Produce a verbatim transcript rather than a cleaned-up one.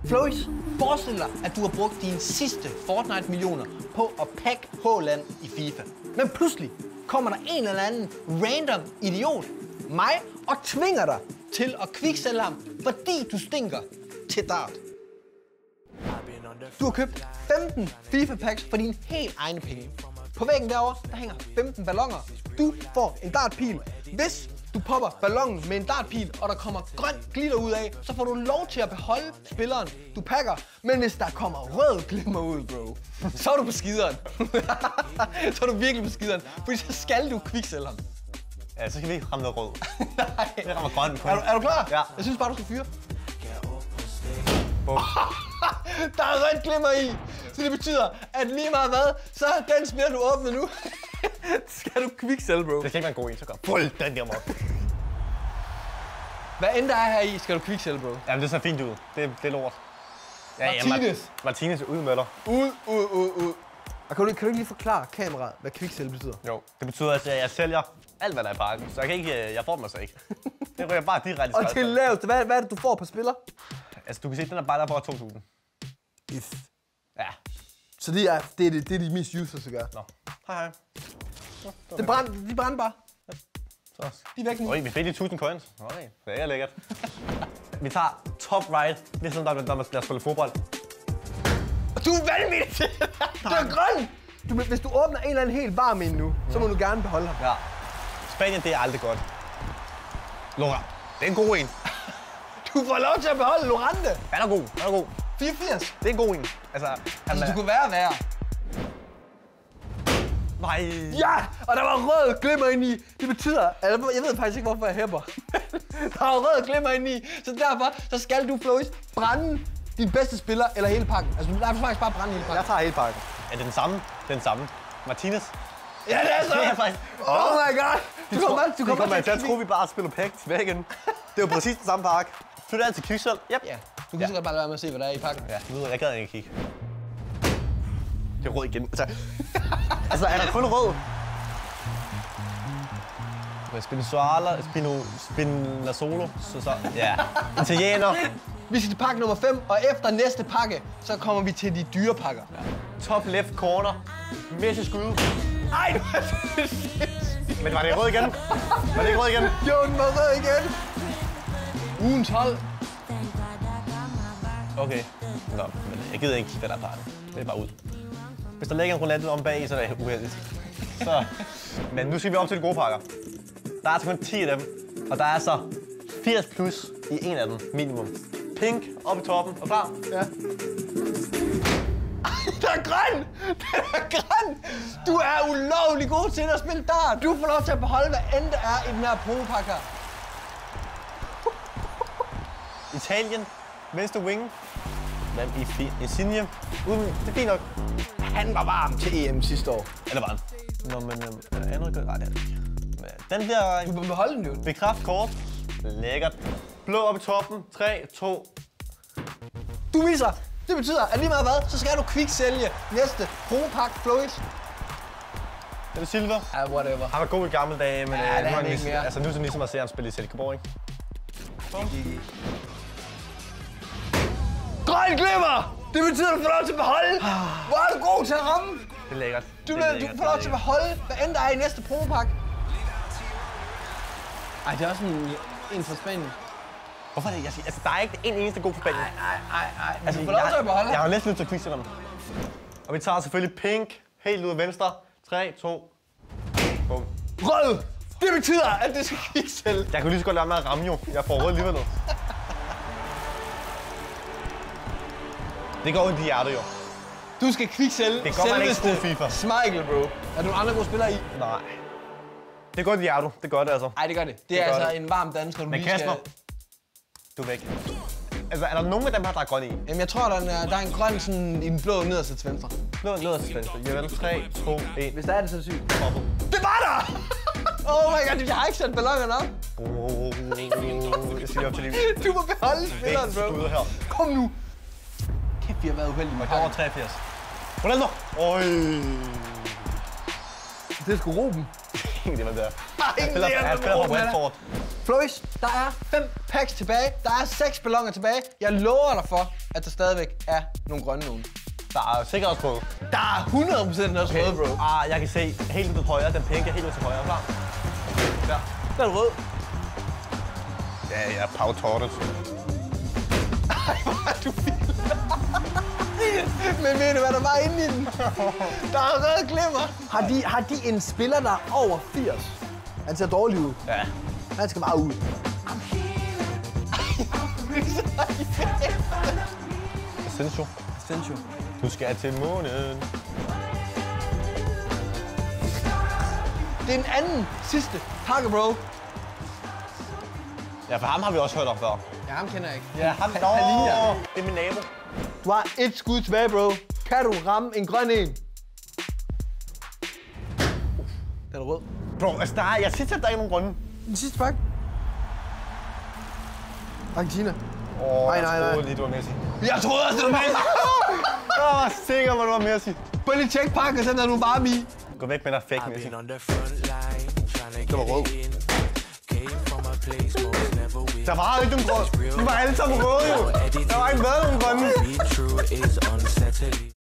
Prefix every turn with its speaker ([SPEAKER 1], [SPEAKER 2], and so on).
[SPEAKER 1] Floris, forestil dig, at du har brugt dine sidste Fortnite-millioner på at pakke Haaland i FIFA. Men pludselig kommer der en eller anden random idiot, mig, og tvinger dig til at kviksælge ham, fordi du stinker til dart. Du har købt femten FIFA-packs for dine helt egne penge. På væggen derovre, der hænger femten balloner. Du får en dartpil. Hvis du popper ballonen med en dartpil, og der kommer grøn glitter ud af, så får du lov til at beholde spilleren, du pakker. Men hvis der kommer rød glimmer ud, bro, så er du på skideren. Så er du virkelig på skideren, fordi så skal du kviksælge ham.
[SPEAKER 2] Ja, så skal vi ikke ramme noget rød.
[SPEAKER 1] Nej.
[SPEAKER 2] Det rammer grøn på.
[SPEAKER 1] Er du, er du klar?
[SPEAKER 2] Ja.
[SPEAKER 1] Jeg synes bare, du skal fyre.
[SPEAKER 2] Bum.
[SPEAKER 1] Der er rødt glimmer i, så det betyder, at lige meget hvad, så er den spiller, du åbner nu. Skal du kviksælge, bro.
[SPEAKER 2] Det skal ikke være en god en, så gør fuldstændig op.
[SPEAKER 1] Hvad end der er her i, skal du kviksælge, bro.
[SPEAKER 2] Jamen, det ser fint ud. Det, det er lort. Ja,
[SPEAKER 1] Martinez.
[SPEAKER 2] Ja, Martinez ud med dig.
[SPEAKER 1] Ud, ud, ud, ud. Og kan du, kan du ikke lige forklare kameraet, hvad kviksælge betyder?
[SPEAKER 2] Jo, det betyder, at jeg sælger alt, hvad der er i pakken. Så jeg kan ikke, jeg får dem altså ikke. Det ryger bare direkte i
[SPEAKER 1] Og til laveste, hvad, hvad er det, du får på spiller?
[SPEAKER 2] Altså, du kan se, den er bare der på to tusind.
[SPEAKER 1] If.
[SPEAKER 2] Ja.
[SPEAKER 1] Så det er det, er det, det er de mest useless at gøre.
[SPEAKER 2] Nå. Hej, hej. Nå,
[SPEAKER 1] det det brænd, de brænder bare.
[SPEAKER 2] Så.
[SPEAKER 1] De er væk nu.
[SPEAKER 2] Øj, vi fik de tusind coins. Okay, det er lækkert. Vi tager top right, ligesom der, når man bliver spillet fodbold.
[SPEAKER 1] Og du er vanvittig! Du er grøn! Du, hvis du åbner en eller anden helt varm ind nu, så må du gerne beholde ham.
[SPEAKER 2] Ja. Spanien, det er aldrig godt. Laura, det er en god en.
[SPEAKER 1] Du får lov til at beholde Lorente.
[SPEAKER 2] Han er god, han er god.
[SPEAKER 1] fireogfirs.
[SPEAKER 2] Det er en god en. Altså,
[SPEAKER 1] altså du kunne være værre.
[SPEAKER 2] Nej.
[SPEAKER 1] Ja, og der var rød glimmer ind i. Det betyder, altså, jeg ved faktisk ikke, hvorfor jeg hæpper. Der var rød glimmer ind i, så derfor så skal du, Floris, brænde din bedste spiller eller hele pakken. Altså, du lader faktisk bare brænde hele pakken.
[SPEAKER 2] Jeg tager hele pakken. Ja, det er den samme. Det er den samme. Martinez.
[SPEAKER 1] Ja, det er så.
[SPEAKER 2] Det er faktisk.
[SPEAKER 1] Oh my god. Du
[SPEAKER 2] kommer
[SPEAKER 1] bare, du kommer
[SPEAKER 2] bare til at tro, vi bare spiller pakke tilbage igen. Det er jo præcis den samme pakke. Flyt altid kviksel. Yep.
[SPEAKER 1] Ja. Du kan så godt bare lade være med at se, hvad der er i pakken.
[SPEAKER 2] Ja, du ved, jeg gad ikke kigge. Det er rød igen. Altså, altså er der kun rød? Spinazzola, Spino, Spinazzola, så så, ja. Italiener.
[SPEAKER 1] Vi skal til pakke nummer fem, og efter næste pakke, så kommer vi til de dyre pakker.
[SPEAKER 2] Ja. Top left corner. Messi skud.
[SPEAKER 1] Ej, du er så
[SPEAKER 2] Men var det rød igen? Var det ikke rød igen?
[SPEAKER 1] Jo, den var rød igen. Ugens hold.
[SPEAKER 2] Okay. Nå, men jeg gider ikke kigge, hvad der er pakken. Det er bare ud. Hvis der ligger en Ronaldo om bag, så er det uheldigt. Så. Men nu skal vi op til de gode pakker. Der er altså kun ti af dem, og der er så firs plus i en af dem, minimum. Pink oppe i toppen. Er du klar?
[SPEAKER 1] Ja. Der er grøn! Der er grøn! Du er ulovlig god til at spille dart. Du får lov til at beholde, hvad end der er i den her promopakke.
[SPEAKER 2] Italien, venstre wing. Hvad i fint? Insigne. Uden, det er fint nok.
[SPEAKER 1] Han var varm til E M sidste år.
[SPEAKER 2] Eller var han? Nå, men er der andet godt? Nej, det er det ikke. Den der...
[SPEAKER 1] Du må beholde den jo.
[SPEAKER 2] Bekræft kort. Lækkert. Blå op i toppen. tre, to.
[SPEAKER 1] Du misser. Det betyder, at lige meget hvad, så skal du kviksælge næste promopakke, Floris.
[SPEAKER 2] Er det Silva?
[SPEAKER 1] Ja, whatever.
[SPEAKER 2] Han var god i gamle dage, men
[SPEAKER 1] ja,
[SPEAKER 2] øh,
[SPEAKER 1] det
[SPEAKER 2] nu
[SPEAKER 1] er
[SPEAKER 2] han
[SPEAKER 1] ikke mere.
[SPEAKER 2] Altså nu er det ligesom at se ham spille i Silkeborg, ikke?
[SPEAKER 1] Grøn glimmer! Det betyder, at du får lov til at beholde. Hvor er du god til at ramme?
[SPEAKER 2] Det er lækkert.
[SPEAKER 1] Du,
[SPEAKER 2] det er
[SPEAKER 1] du
[SPEAKER 2] lækkert.
[SPEAKER 1] får lov til at beholde, hvad end der er i næste promopakke. Ej, det er også en, en fra Spanien.
[SPEAKER 2] Hvorfor er det, jeg siger? Altså, der er ikke en eneste god for Spanien.
[SPEAKER 1] Nej, nej, nej, nej.
[SPEAKER 2] Altså,
[SPEAKER 1] du får lov til at beholde.
[SPEAKER 2] Jeg har næsten lyst til at kviksælge dem. Og vi tager selvfølgelig pink, helt ud af venstre. tre, to. Bum.
[SPEAKER 1] Rød! Det betyder, at det skal kviksælge.
[SPEAKER 2] Jeg kunne lige så godt lade med at ramme jo. Jeg får rød alligevel. Det går ondt i hjertet jo.
[SPEAKER 1] Du skal kviksælge.
[SPEAKER 2] Det går man ikke spille FIFA.
[SPEAKER 1] Smeichel, bro. Er du andre gode spillere i?
[SPEAKER 2] Nej. Det går ondt i hjertet. Det gør det altså.
[SPEAKER 1] Nej, det gør det. Det, det er altså det. En varm dansker, du
[SPEAKER 2] Men
[SPEAKER 1] lige
[SPEAKER 2] Kasper,
[SPEAKER 1] skal...
[SPEAKER 2] du er væk. Altså, er der nogen af dem her, der er grønne i?
[SPEAKER 1] Jamen, jeg tror, der er, der er en grøn sådan, i den blå nederste til venstre.
[SPEAKER 2] Blå nederste til venstre. Ja vel. tre, to, et.
[SPEAKER 1] Hvis der er det, så er det sygt. Det var der! Oh my god, jeg har ikke sat ballongerne op.
[SPEAKER 2] Oh, jeg siger op til liv.
[SPEAKER 1] Du må beholde spilleren, bro.
[SPEAKER 2] Her.
[SPEAKER 1] Kom nu. Kæft, vi har været uheldige med
[SPEAKER 2] over treogfirs. Ronaldo! Øj!
[SPEAKER 1] Det er sgu Ruben.
[SPEAKER 2] Det var der.
[SPEAKER 1] Han
[SPEAKER 2] spiller, han spiller på Watford.
[SPEAKER 1] Floris, der er fem packs tilbage. Der er seks balloner tilbage. Jeg lover dig for, at der stadigvæk er nogle grønne nogen.
[SPEAKER 2] Der er sikkert også rød.
[SPEAKER 1] Der er hundrede procent også røde, bro.
[SPEAKER 2] Ah, jeg kan se helt ud til højre. Den pink er helt ud til højre. Klar?
[SPEAKER 1] Der. Der er rød.
[SPEAKER 2] Ja, jeg er pavtortet.
[SPEAKER 1] Ej, hvor er du vild. Men ved du, hvad der var inde i den? Der er rød glimmer. Har de, har de en spiller, der er over firs? Han ser dårlig ud.
[SPEAKER 2] Ja.
[SPEAKER 1] Han skal bare ud.
[SPEAKER 2] Asensio.
[SPEAKER 1] Asensio.
[SPEAKER 2] Du skal til månen.
[SPEAKER 1] Det er den anden sidste pakke, bro.
[SPEAKER 2] Ja, for ham har vi også hørt om før.
[SPEAKER 1] Ja, ham kender jeg ikke.
[SPEAKER 2] Ja, ham. Nå,
[SPEAKER 1] Palinja.
[SPEAKER 2] det er min nabo.
[SPEAKER 1] Du har et skud tilbage, bro. Kan du ramme en grøn en? Den er rød.
[SPEAKER 2] Bro, altså der er, jeg siger, at der er ikke nogen grunde.
[SPEAKER 1] Den sidste pakke. Argentina.
[SPEAKER 2] Åh, oh,
[SPEAKER 1] nej, nej,
[SPEAKER 2] jeg troede
[SPEAKER 1] nej.
[SPEAKER 2] lige, du var Messi.
[SPEAKER 1] Jeg troede også, det var Messi.
[SPEAKER 2] Jeg var sikker på, du var Messi.
[SPEAKER 1] Prøv lige at tjekke pakken, så er du bare mi.
[SPEAKER 2] Gå væk med dig, fake Messi.
[SPEAKER 1] Det var rød.
[SPEAKER 2] Der var ikke nogen grøn. De var alle sammen røde, jo. Der var ikke været nogen grønne.